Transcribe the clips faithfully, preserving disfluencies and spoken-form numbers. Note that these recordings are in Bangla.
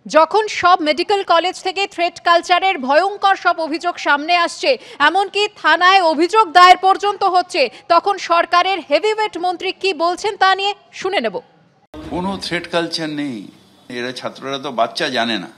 যখন সব মেডিকেল কলেজ থেকে থ্রেট কালচারের ভয়ঙ্কর সব অভিযোগ সামনে আসছে, এমনকি থানায় অভিযোগ দায়ের পর্যন্ত হচ্ছে, তখন সরকারের হেভিওয়েট মন্ত্রী কি বলছেন তা নিয়ে শুনে নেব। কোনো থ্রেট কালচার নেই, এরা ছাত্ররা তো বাচ্চা জানে না।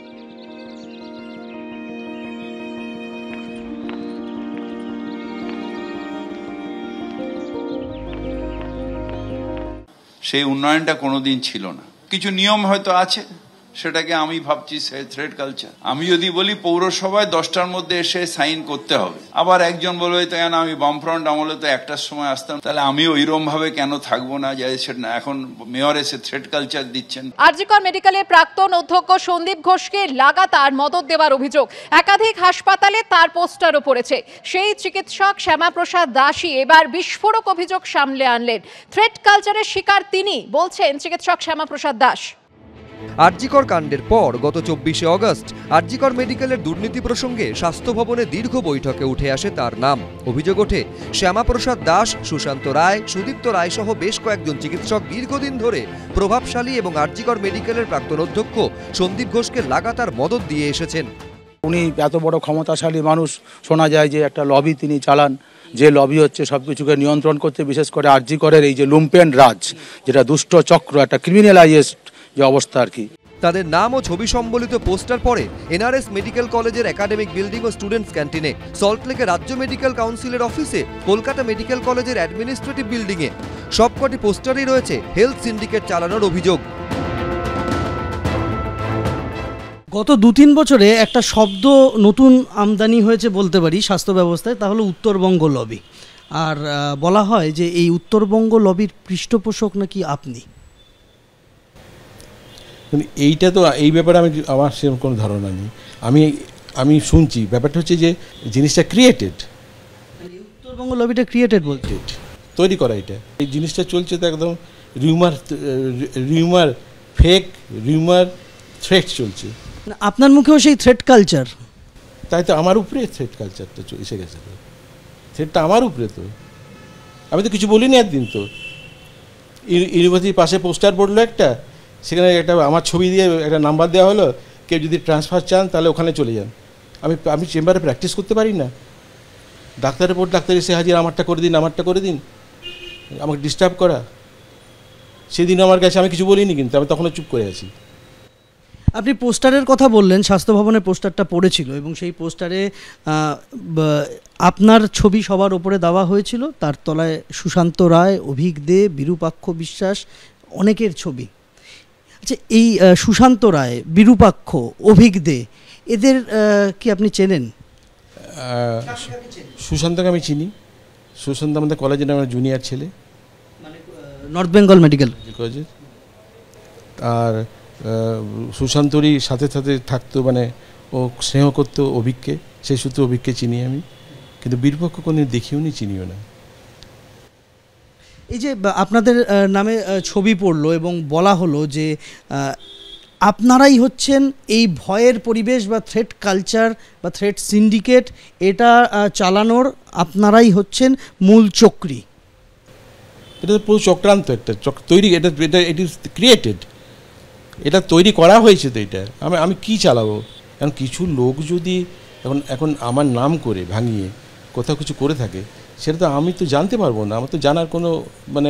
সেই উন্নয়নটা কোনোদিন ছিল না। কিছু নিয়ম হয়তো আছে, সেটাকে আমি ভাবছি থ্রেড কালচার। আমি যদি বলি পৌরসভায় দশটার মধ্যে এসে সাইন করতে হবে, আবার একজন বলবে তো কেন আমি বামফ্রন্ট আমলে তো একটার সময় আসতাম, তাহলে আমি ওইরকম ভাবে কেন থাকবো না? যে সেটা এখন মেয়র এসে থ্রেড কালচার দিচ্ছেন। আরজিকর মেডিকেলের প্রাক্তন অধ্যক্ষ সন্দীপ ঘোষকে লাগাতার মদত দেওয়ার অভিযোগ, একাধিক হাসপাতালে তার পোস্টারও পড়েছে। সেই চিকিৎসক শ্যামাপ্রসাদ দাসই এবার বিস্ফোরক অভিযোগ সামলে আনলেন। থ্রেড কালচারের শিকার তিনি, বলছেন চিকিৎসক শ্যামাপ্রসাদ দাস। আরজিকর কাণ্ডের পর গত চব্বিশে অগস্ট আরজিকর মেডিকেলের দুর্নীতি প্রসঙ্গে স্বাস্থ্য ভবনে দীর্ঘ বৈঠকে উঠে আসে তার নাম। অভিযোগ ওঠে শ্যামাপ্রসাদ দাস, সুশান্ত রায়, সুদীপ্ত রায় সহ বেশ কয়েকজন চিকিৎসক দীর্ঘদিন ধরে প্রভাবশালী এবং আরজিকর মেডিকেলের প্রাক্তন অধ্যক্ষ সন্দীপ ঘোষকে লাগাতার মদত দিয়ে এসেছেন। উনি এত বড় ক্ষমতাশালী মানুষ, শোনা যায় যে একটা লবি তিনি চালান, যে লবি হচ্ছে সবকিছুকে নিয়ন্ত্রণ করতে, বিশেষ করে আরজিকরের এই যে লুম্পেন রাজ, যেটা দুষ্ট চক্র, একটা ক্রিমিনালাইজড যে অবস্থা আর কি। তাদের নাম ও ছবি সম্বলিত পোস্টার পড়ে এনআরএস মেডিকেল কলেজের একাডেমিক বিল্ডিং ও স্টুডেন্টস ক্যান্টিনে, সল্টলেকে রাজ্য মেডিকেল কাউন্সিলের অফিসে, কলকাতা মেডিকেল কলেজের অ্যাডমিনিস্ট্রেটিভ বিল্ডিংয়ে। সবকটি পোস্টারই রয়েছে হেলথ সিন্ডিকেট চালানোর অভিযোগ। গত দু তিন বছরে একটা শব্দ নতুন আমদানি হয়েছে বলতে পারি স্বাস্থ্য ব্যবস্থায়, তা হলো উত্তরবঙ্গ লবি। আর বলা হয় যে এই উত্তরবঙ্গ লবির পৃষ্ঠপোষক নাকি আপনি। এইটা তো এই ব্যাপারে আমি আমার সেরকম কোনো ধারণা নেই। আমি আমি শুনছি ব্যাপারটা হচ্ছে যে জিনিসটা ক্রিয়েটেড, উত্তরবঙ্গ লবিটা ক্রিয়েটেড বলছে, তৈরি করা। এটা এই জিনিসটা চলছে তো একদম rumour rumour fake rumour threat চলছে। আপনার মুখেও সেই থ্রেট কালচার? তাই তো আমার উপরে থ্রেট কালচারটা এসে গেছে। থ্রেটটা আমার উপরে, তো আমি তো কিছু বলিনি একদিন। তো ইউনিভার্সিটির পাশে পোস্টার পড়লো একটা, সেখানে একটা আমার ছবি দিয়ে একটা নাম্বার দেওয়া হলো, কেউ যদি ট্রান্সফার চান তাহলে ওখানে চলে যান। আমি আমি চেম্বারে প্র্যাকটিস করতে পারি না? ডাক্তারের পর ডাক্তার এসে হাজির, আমারটা করে দিন আমারটা করে দিন, আমাকে ডিস্টার্ব করা। সেদিন আমার কাছে আমি কিছু বলিনি, কিন্তু আমি তখনও চুপ করে আছি। আপনি পোস্টারের কথা বললেন, স্বাস্থ্য ভবনের পোস্টারটা পড়েছিল এবং সেই পোস্টারে আপনার ছবি সবার ওপরে দেওয়া হয়েছিল, তার তলায় সুশান্ত রায়, অভিক দে, বিরূপাক্ষ বিশ্বাস, অনেকের ছবি। আচ্ছা, এই সুশান্ত রায়, বিরূপাক্ষ, অভিক দে, এদের কি আপনি চেনেন? সুশান্তকে আমি চিনি। সুশান্ত আমাদের কলেজের আমার জুনিয়র ছেলে, নর্থ বেঙ্গল মেডিকেল কলেজের। আর সুশান্তরই সাথে সাথে থাকতো, মানে ও স্নেহ করতো অভিককে, সেই সূত্রে অভিককে চিনি আমি, কিন্তু বিরূপাক্ষ কোনো দেখিও নি, চিনিও না। এই যে আপনাদের নামে ছবি পড়লো এবং বলা হলো যে আপনারাই হচ্ছেন এই ভয়ের পরিবেশ বা থ্রেট কালচার বা থ্রেট সিন্ডিকেট, এটা চালানোর আপনারাই হচ্ছেন মূল চক্রী। এটা তো পুরো চক্রান্ত, একটা তৈরি, এটা এটা ইট ইজ ক্রিয়েটেড, এটা তৈরি করা হয়েছে। তো এটা আমি আমি কী চালাবো? এখন কিছু লোক যদি এখন এখন আমার নাম করে ভাঙিয়ে কোথাও কিছু করে থাকে, সেটা তো আমি তো জানতে পারবো না, আমার তো জানার কোনো মানে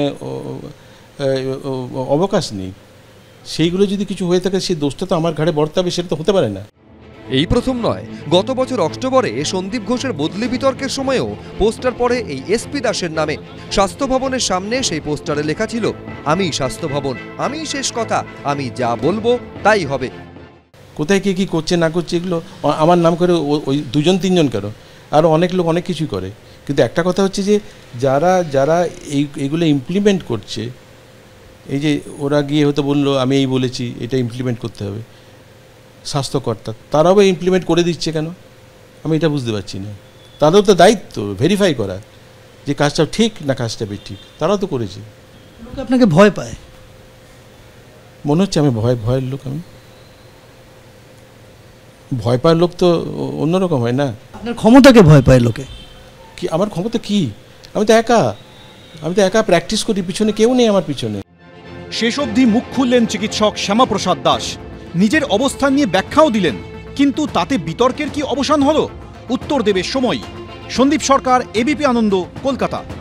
অবকাশ নেই। সেইগুলো যদি কিছু হয়ে থাকে, সেই দোষটা তো আমার ঘাড়ে বর্তাবে, সেটা তো হতে পারে না। এই প্রথম নয়, গত বছর অক্টোবরে সন্দীপ ঘোষের বদলি বিতর্কের সময়ও পোস্টার পড়ে এই এসপি দাসের নামে। স্বাস্থ্য ভবনের সামনে সেই পোস্টারে লেখা ছিল, আমি স্বাস্থ্য ভবন, আমি শেষ কথা, আমি যা বলবো তাই হবে। কোথায় কে কী করছে না করছে, এগুলো আমার নাম করে ওই দুজন তিনজন কেন, আরও অনেক লোক অনেক কিছুই করে। কিন্তু একটা কথা হচ্ছে যে যারা যারা এই এইগুলো ইমপ্লিমেন্ট করছে, এই যে ওরা গিয়ে হয়তো বললো আমি এই বলেছি, এটা ইমপ্লিমেন্ট করতে হবে, স্বাস্থ্যকর্তা তারাও ইমপ্লিমেন্ট করে দিচ্ছে কেন? আমি এটা বুঝতে পারছি না। তাদেরও তো দায়িত্ব ভেরিফাই করা যে কাজটা ঠিক না কাজটা ঠিক, তারাও তো করেছে। লোক আপনাকে ভয় পায় মনে হচ্ছে? আমি ভয় ভয়ের লোক? আমি ভয় পাওয়ার লোক তো অন্যরকম হয় না। আপনার ক্ষমতাকে ভয় পায় লোকে? কি আমার ক্ষমতা কি? আমি তো একা, আমি তো একা প্র্যাকটিস করি, পিছনে কেউ নেই আমার পিছনে। শেষ অবধি মুখ খুললেন চিকিৎসক শ্যামাপ্রসাদ দাস। নিজের অবস্থান নিয়ে ব্যাখ্যাও দিলেন, কিন্তু তাতে বিতর্কের কি অবসান হলো? উত্তর দেবে সময়। সন্দীপ সরকার, এবিপি আনন্দ, কলকাতা।